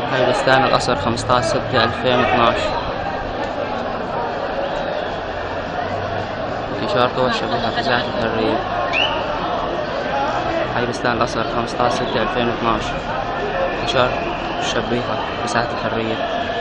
حي بستان القصر 15/6/2012. انتشار قوى الشبيحة في ساحة الحرية. حي بستان القصر 15/6/2012. انتشار الشبيحة في ساحة الحرية.